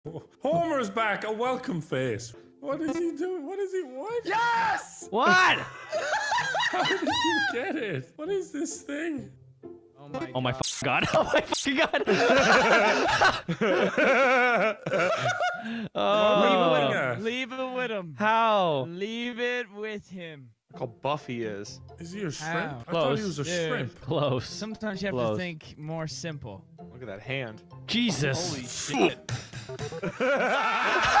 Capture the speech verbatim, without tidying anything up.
Homer's back, a welcome face. What is he doing? What is he? What? Yes! What? How did you get it? What is this thing? Oh my Oh my God. f god. Oh my fucking god. Oh. Leave it with him. Leave it with him. How? Leave it with him. Look how buff he is. Is he a shrimp? How? I thought he Close. was a Dude. shrimp. Close. Sometimes you have Close. to think more simple. Look at that hand. Jesus. Holy shit.